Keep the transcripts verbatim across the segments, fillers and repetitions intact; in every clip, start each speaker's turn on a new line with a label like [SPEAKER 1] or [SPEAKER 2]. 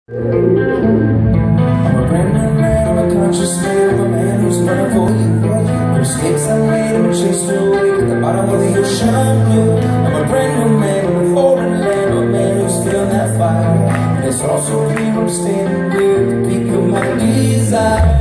[SPEAKER 1] I'm a brand new man, I'm a conscious man, I'm a man who's running for you. The mistakes I made, I'm chased away at the bottom of the ocean blue. I'm a brand new man in a foreign land, a man who's feeling that fire. And it's also clear I'm standing here at the peak of my desire.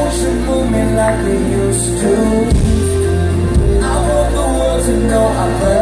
[SPEAKER 1] Like we used to. I want the world to know I'm